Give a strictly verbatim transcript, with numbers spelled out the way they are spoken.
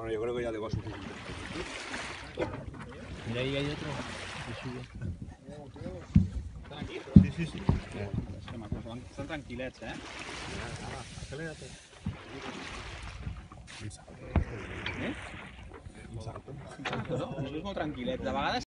Bueno, yo creo que ya tengo suficiente. Mira, ahí hay otro. Estan aquí? Sí, sí, sí. Que macos, estan tranquil·lets, eh? Acelérate. Eh? Un salto, no? Això és molt tranquil·let. De vegades